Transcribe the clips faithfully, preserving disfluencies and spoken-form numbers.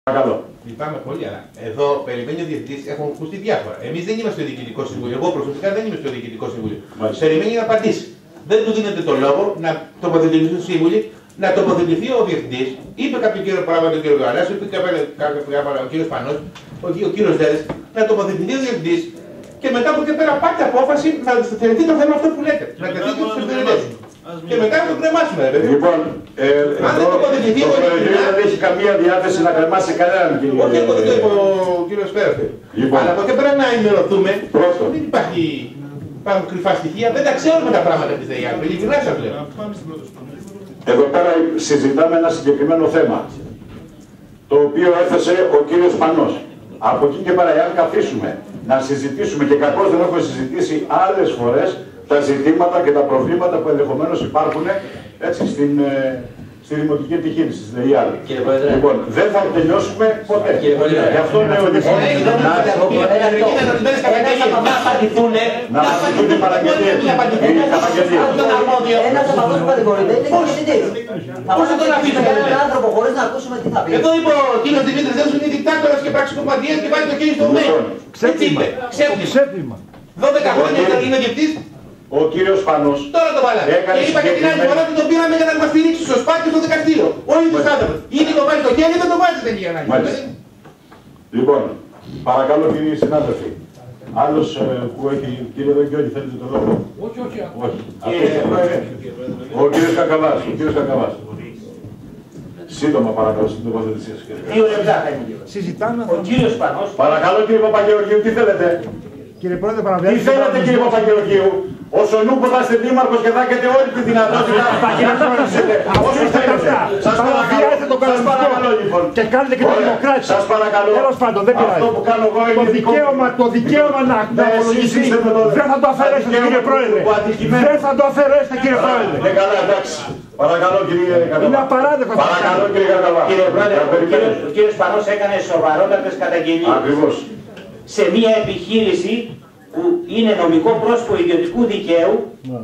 Παρακαλώ. Λυπάμαι πολύ, αλλά εδώ περιμένει ο διευθυντής, έχουν ακουστεί διάφορα. Εμείς δεν είμαστε στο Διοικητικό Συμβούλιο. Εγώ προσωπικά δεν είμαι στο Διοικητικό Συμβούλιο. Μάλιστα. Περιμένει να απαντήσει. Δεν του δίνετε το λόγο να τοποθετηθεί στο Σύμβουλιο, να τοποθετηθεί ο διευθυντής. Είπε κάποιο κύριο πράγμα τον κύριο Γαλάσιο, είπε κάποιο πράγμα ο κύριος Πανός, ο, ο κύριος Δέδες, να τοποθετηθεί ο διευθυντής και μετά από εκεί πέρα πάρτε απόφαση να θερηθεί το θέμα αυτό που λέτε. Να τεθεί και στους ευθερετές. Και μετά να το κρεμάσουμε, ρε παιδί. Λοιπόν, ε, εδώ το Προεδρείο δεν έχει καμία διάθεση να κρεμάσει κανέναν, κύριε. Όχι, αυτό δεν το είπε ο κύριος Πέρασε. Λοιπόν. Αλλά από εκεί πέρα να ενημερωθούμε. Πρώτον. Δεν υπάρχει, υπάρχουν κρυφά στοιχεία, δεν τα ξέρουμε τα πράγματα της ΔΕΙΑ. Ειλικρινά σας λέω. Εδώ πέρα συζητάμε ένα συγκεκριμένο θέμα, το οποίο έθεσε ο κύριος Πανός. Από εκεί και πέρα, εάν καθίσουμε να συζητήσουμε, και κακώς δεν έχουμε συζητήσει άλλες φορές, τα ζητήματα και τα προβλήματα που ενδεχομένως υπάρχουν έτσι, στην, ε, στη δημοτική επιχείρηση, στη ΔΕΙΑ. Λοιπόν, δεν θα τελειώσουμε ποτέ. Γι' αυτό λέω λοιπόν να απαντηθούν οι παραγγελίες. Ένας από αυτούς που κατηγορείται είναι και ο διευθυντής. Θα μπορούσαμε να αφήσουμε έναν άνθρωπο χωρίς να ακούσουμε τι θα πει. Εδώ είπε ο κύριος Δημήτρης Δέσος είναι δικτάτορας και πραξικοπαντίας και βάλει το χέρι στο μέλλον. Ξέπλυμα. δώδεκα χρόνια είναι ο διευθυντής. Ο κύριος Πανός. Τώρα το βάλαμε. Και είπα και την άλλη φορά ότι το πήραμε για να μας στηρίξει στο σπάτι στο δικαστήριο. Ο ίδιος άνθρωπος. Ήδη το βάζει το χέρι, δεν το βάζει τελικά να γίνει. Λοιπόν, παρακαλώ κύριοι συνάδελφοι. Άλλος ε, που έχει, κύριε Δογγιώτη, θέλετε το λόγο. Όχι, όχι. Όχι. Ο κύριος Κακαβάς. Ο κύριος Κακαβάς. Σύντομα παρακαλώ στην τοποθετησία σας, κύριε. Δύο λεπτά θα είναι. Συζητάμε. Ο κύριος Πανός. Παρακαλώ κύριε Παπαγεωργίου, τι θέλετε. Κύριε Πρόεδρε, Τι παραβιάζετε. θέλετε κύριε Παπαγεωργίου. Όσο νου που θα είστε δήμαρχος και θα έχετε όλη τη δυνατότητα να γνωρίσετε όσο θέλετε. Σας παρακαλώ, τον σας παρακαλώ λοιπόν. Και κάνετε και το δημοκράτη. Σας παρακαλώ. Τέλος πάντων, δεν πειράζει. Αυτό που κάνω εγώ Το είναι δικαίωμα, το δικαίωμα να απολογηθεί δεν θα το αφαιρέσετε κύριε Πρόεδρε. Δεν θα το αφαιρέσετε κύριε Πρόεδρε. Είναι καλά, εντάξει. Παρακαλώ κύριε Κακαβά. Είναι απαράδεκτο. Παρακαλώ κύριε Κακαβά. Κύριε Πρόεδρε, ο κύριος Πανός έκανε σοβαρότατες καταγγελίες. Ακριβώς. Σε μια επιχείρηση που είναι νομικό πρόσωπο ιδιωτικού δικαίου,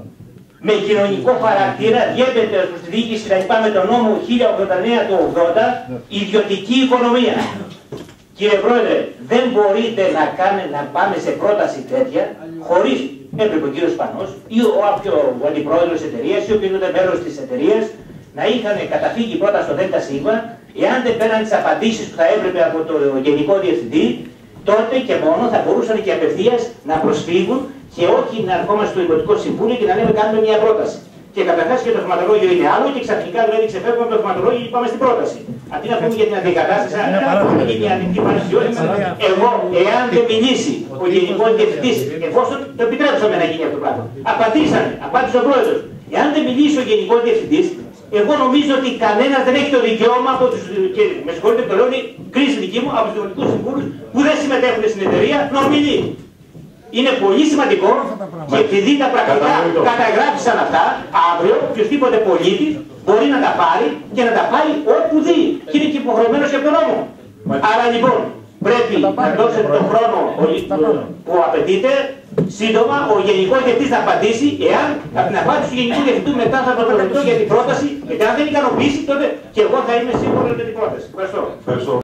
με κοινωνικό χαρακτήρα, διέπεται προς τη διοίκηση να με τον νόμο χίλια ογδόντα εννέα του ογδόντα, ιδιωτική οικονομία. Κύριε Πρόεδρε, δεν μπορείτε να, κάνε, να πάμε σε πρόταση τέτοια, χωρίς, έπρεπε ο κύριος Πανός ή ο, ο αντιπρόεδρος της εταιρείας ή οποιοδήποτε μέλος της εταιρείας να είχαν καταφύγει πρώτα στο ΔΣ, εάν δεν πέραν τις απαντήσεις που θα έπρεπε από το Γενικό Διευθυντή, τότε και μόνο θα μπορούσαν και απευθείας να προσφύγουν και όχι να ερχόμαστε στο Δημοτικό Συμβούλιο και να λέμε κάνουμε μια πρόταση. Και καταρχάς και το θεματολόγιο είναι άλλο και ξαφνικά δηλαδή ξεφεύγουμε από το θεματολόγιο και πάμε στην πρόταση. Αντί να πούμε για την αντικατάσταση, να πούμε για την ανοιχτή παρασιότητα. Εγώ, εάν δεν μιλήσει ο Γενικός Διευθυντής, εφόσον το επιτρέψαμε να γίνει αυτό το πράγμα, απαντήσανε, απάντησε ο Πρόεδρος. Εάν δεν μιλήσει ο Γενικός Διευθυντής, εγώ νομίζω ότι κανένας δεν έχει το δικαίωμα από τους, και με συγχωρείτε που το λέω, είναι κρίση δική μου, από τους δημοτικούς συμβούλους που δεν συμμετέχουν στην εταιρεία να ομιλεί. Είναι πολύ σημαντικό και επειδή τα πρακτικά καταγράφησαν αυτά, αύριο οποιοδήποτε πολίτης μπορεί να τα πάρει και να τα πάρει όπου δει. Και είναι και υποχρεωμένος και από τον νόμο. Άρα λοιπόν πρέπει να δώσετε τον χρόνο που απαιτείται. Σύντομα, ο Γενικός Διευθυντής θα απαντήσει, εάν από την απάντηση του Γενικού Διευθυντού μετά θα το μεταφέρω για την πρόταση, γιατί αν δεν ικανοποιήσει, τότε και εγώ θα είμαι σίγουρος με την πρόταση. Ευχαριστώ.